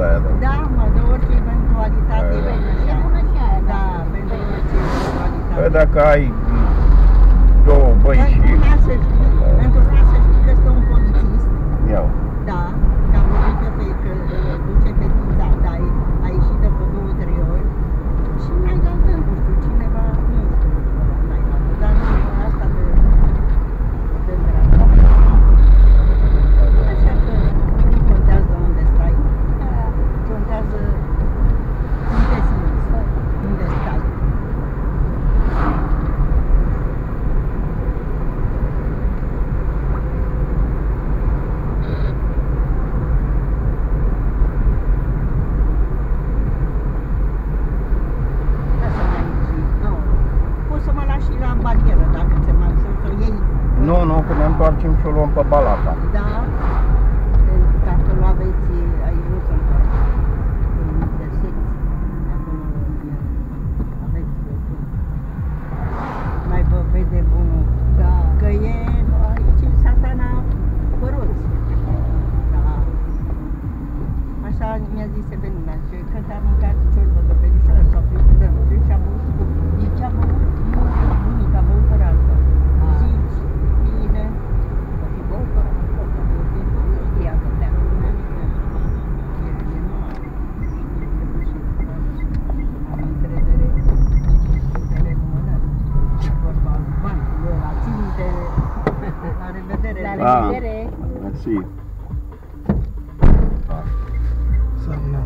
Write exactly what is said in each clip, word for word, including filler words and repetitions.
de aia, da. Da, mă, de orice eventualitate. Da, da. E bună și aia, da, pentru orice eventualitate. Păi dacă ai două băi și... Una să știi, pentru una să știi că stă un polițist. Iau. Da, că am văzut eu pe, că uh, duce fetița, da, a ieșit de pe două, trei ori și mi-ai dat de, nu știu, cineva, nu știu, n-ai dat, dar nu știu, asta de, de dreapta. Așa că nu contează unde stai, contează unde simți, unde stai. Barieră, dacă ți-e mai ușor să o iei. Nu, nu, că ne întoarcem și o luăm pe Balata. Da? Dacă nu aveți, aici nu se întoarce. Unde secți, acolo aveți destul. Mai vă vede bunul. Da. Că e aici Satana Păroți. Da. Așa mi-a zis Evelina, că când a mâncat ciorbă de perișoară sau frigită, și a băut cu... Zice, a băut bunica, a băut fără altă. Zici, bine. O fi băut fără altă. Nu știa că bea. Am încredere, încredere lumânări. Vorba lui Ban, la ținte, la revedere. La revedere. Mersi. Să-mi...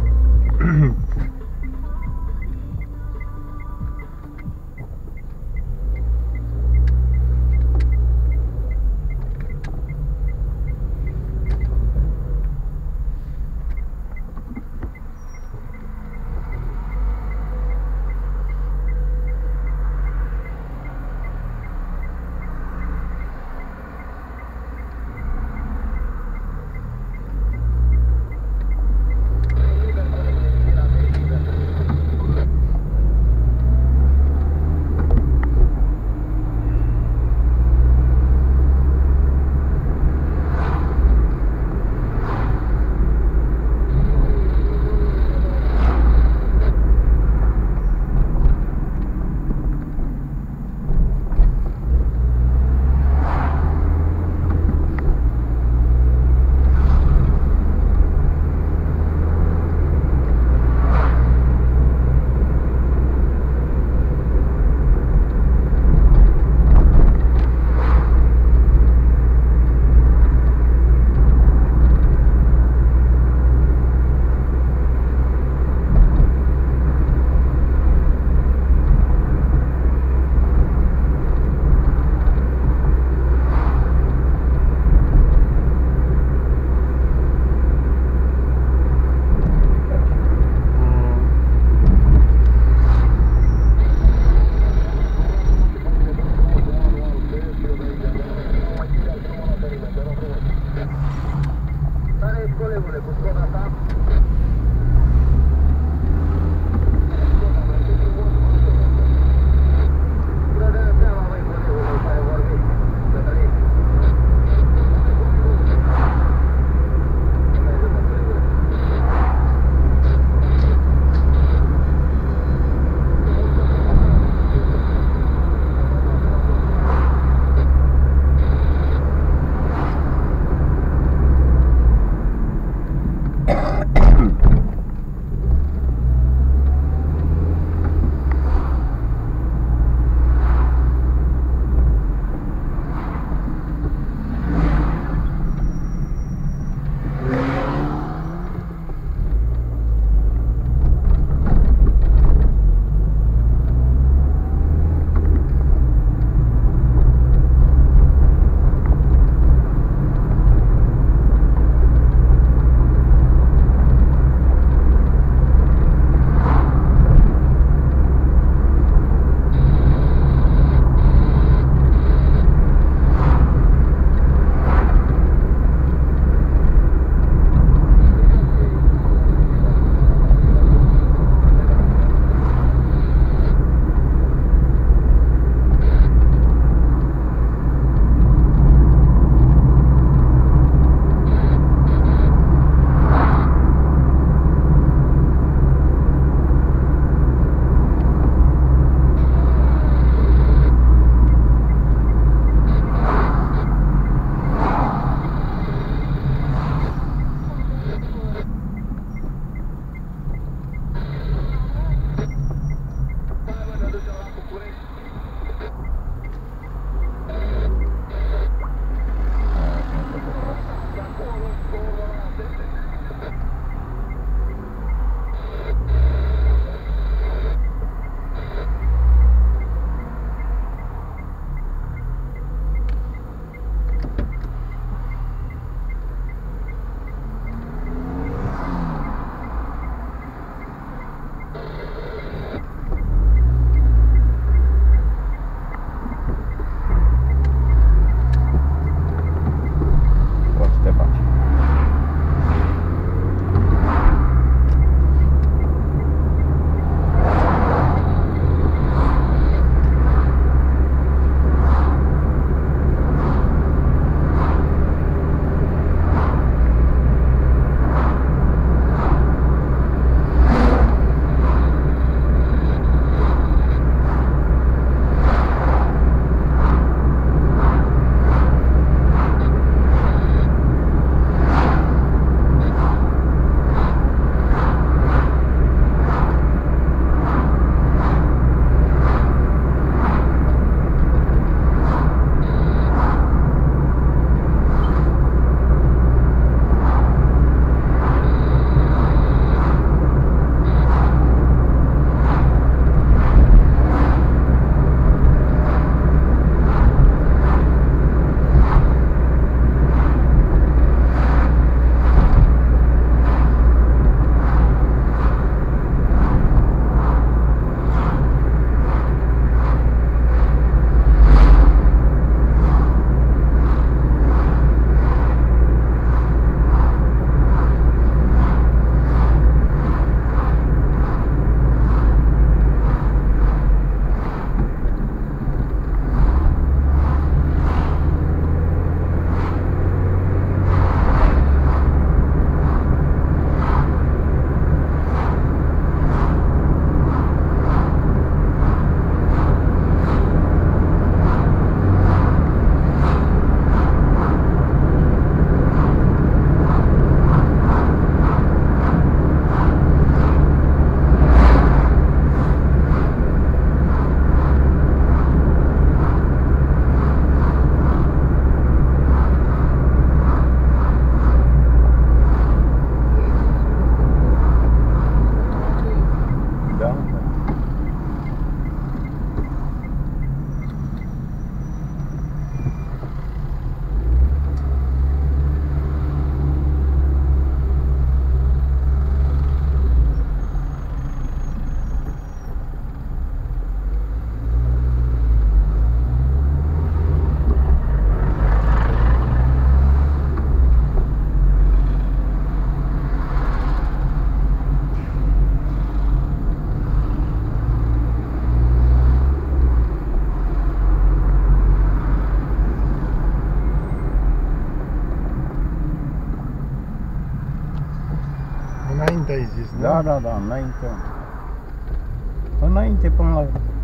înainte ai zis, nu? Da, da, da, înainte. Înainte până la